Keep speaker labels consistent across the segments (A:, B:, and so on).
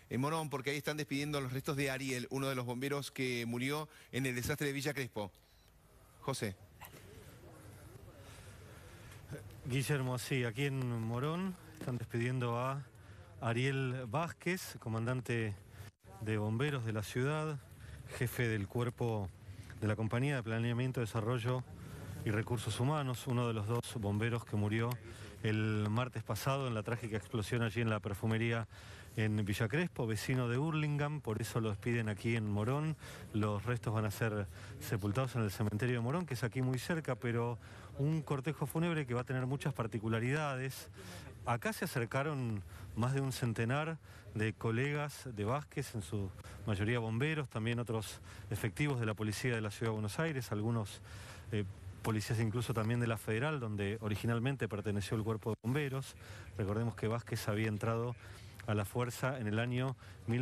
A: en Morón, porque ahí están despidiendo los restos de Ariel, uno de los bomberos que murió en el desastre de Villa Crespo. José.
B: Guillermo, sí, aquí en Morón están despidiendo a Ariel Vázquez, comandante de bomberos de la ciudad, jefe del cuerpo de la Compañía de Planeamiento, Desarrollo y Recursos Humanos, uno de los dos bomberos que murió el martes pasado en la trágica explosión allí en la perfumería en Villa Crespo, vecino de Hurlingham. Por eso lo despiden aquí en Morón. Los restos van a ser sepultados en el cementerio de Morón, que es aquí muy cerca, pero un cortejo fúnebre que va a tener muchas particularidades. Acá se acercaron más de un centenar de colegas de Vázquez, en su mayoría bomberos, también otros efectivos de la policía de la Ciudad de Buenos Aires, algunos policías incluso también de la Federal, donde originalmente perteneció el cuerpo de bomberos. Recordemos que Vázquez había entrado a la fuerza en el año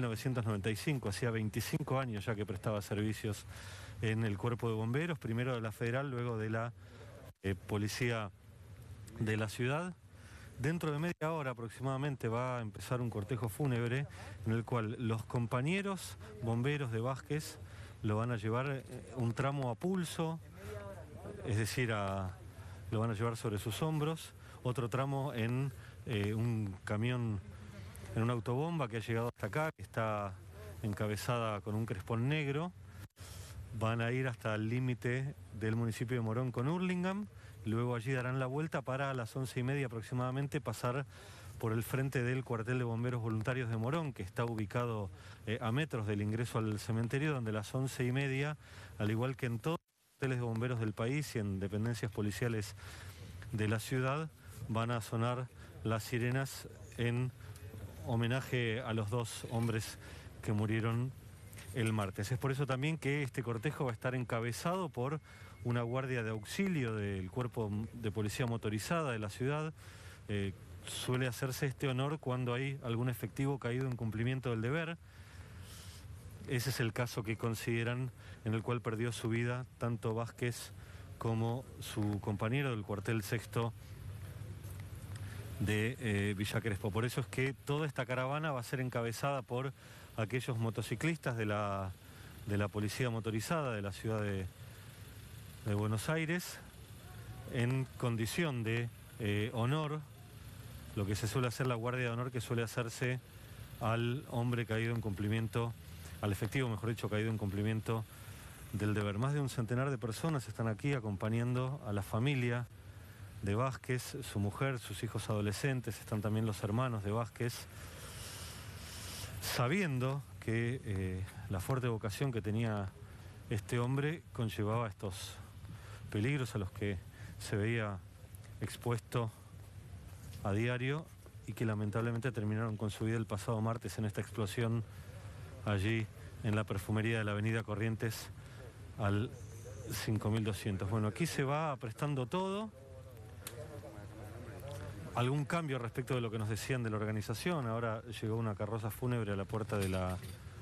B: 1995, hacía 25 años ya que prestaba servicios en el cuerpo de bomberos, primero de la Federal, luego de la policía de la ciudad. Dentro de media hora aproximadamente va a empezar un cortejo fúnebre en el cual los compañeros bomberos de Vázquez lo van a llevar un tramo a pulso, es decir, lo van a llevar sobre sus hombros, otro tramo en un camión, en una autobomba que ha llegado hasta acá, que está encabezada con un crespón negro. Van a ir hasta el límite del municipio de Morón con Hurlingham, luego allí darán la vuelta para a las 11:30 aproximadamente pasar por el frente del cuartel de bomberos voluntarios de Morón, que está ubicado a metros del ingreso al cementerio, donde a las 11:30, al igual que en todos los cuarteles de bomberos del país y en dependencias policiales de la ciudad, van a sonar las sirenas en homenaje a los dos hombres que murieron el martes. Es por eso también que este cortejo va a estar encabezado por una guardia de auxilio del cuerpo de policía motorizada de la ciudad. Suele hacerse este honor cuando hay algún efectivo caído en cumplimiento del deber. Ese es el caso que consideran en el cual perdió su vida tanto Vázquez como su compañero del cuartel sexto de Villa Crespo. Por eso es que toda esta caravana va a ser encabezada por aquellos motociclistas de la policía motorizada de la ciudad de Buenos Aires, en condición de honor, lo que se suele hacer la guardia de honor que suele hacerse al hombre caído en cumplimiento, al efectivo, mejor dicho, caído en cumplimiento del deber. Más de un centenar de personas están aquí acompañando a la familia de Vázquez, su mujer, sus hijos adolescentes, están también los hermanos de Vázquez, sabiendo que la fuerte vocación que tenía este hombre conllevaba estos peligros a los que se veía expuesto a diario y que lamentablemente terminaron con su vida el pasado martes en esta explosión allí en la perfumería de la avenida Corrientes al 5200. Bueno, aquí se va prestando todo. Algún cambio respecto de lo que nos decían de la organización. Ahora llegó una carroza fúnebre a la puerta de la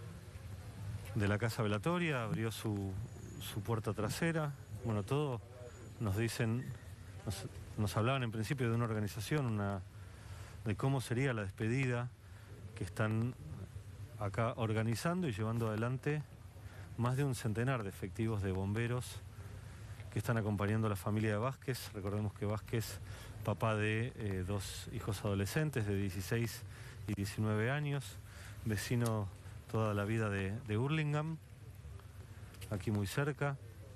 B: casa velatoria, abrió su puerta trasera. Bueno, todo nos dicen, nos hablaban en principio de una organización, de cómo sería la despedida que están acá organizando y llevando adelante más de un centenar de efectivos de bomberos que están acompañando a la familia de Vázquez. Recordemos que Vázquez, papá de dos hijos adolescentes de 16 y 19 años, vecino toda la vida de Hurlingham, aquí muy cerca,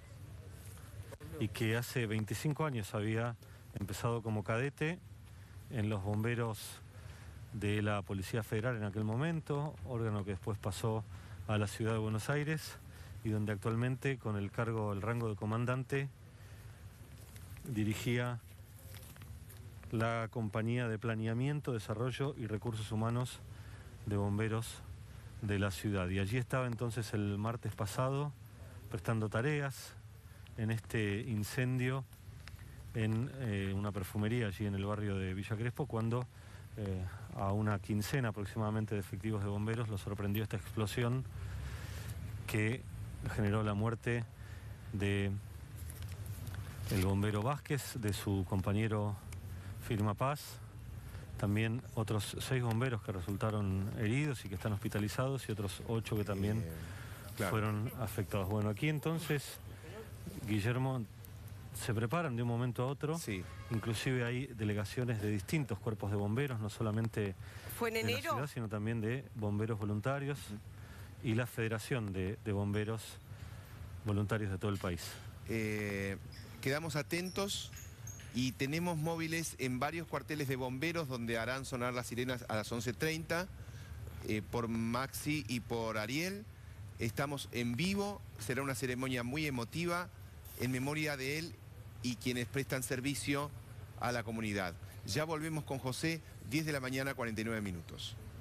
B: y que hace 25 años había empezado como cadete en los bomberos de la Policía Federal en aquel momento, órgano que después pasó a la Ciudad de Buenos Aires y donde actualmente con el rango de comandante dirigía la Compañía de Planeamiento, Desarrollo y Recursos Humanos de Bomberos de la ciudad. Y allí estaba entonces el martes pasado prestando tareas en este incendio en una perfumería allí en el barrio de Villa Crespo, cuando a una quincena aproximadamente de efectivos de bomberos lo sorprendió esta explosión que generó la muerte de el bombero Vázquez, de su compañero Firma Paz también otros 6 bomberos que resultaron heridos y que están hospitalizados y otros 8 que también
A: claro,
B: fueron afectados. Bueno, aquí entonces, Guillermo, se preparan de un momento a otro.
A: Sí.
B: Inclusive hay delegaciones de distintos cuerpos de bomberos, no solamente
C: ¿Fue en
B: de la
C: enero?
B: ciudad, sino también de bomberos voluntarios y la Federación de Bomberos Voluntarios de todo el país.
A: Quedamos atentos y tenemos móviles en varios cuarteles de bomberos donde harán sonar las sirenas a las 11:30 por Maxi y por Ariel. Estamos en vivo, será una ceremonia muy emotiva en memoria de él y quienes prestan servicio a la comunidad. Ya volvemos con José, 10 de la mañana, 49 minutos.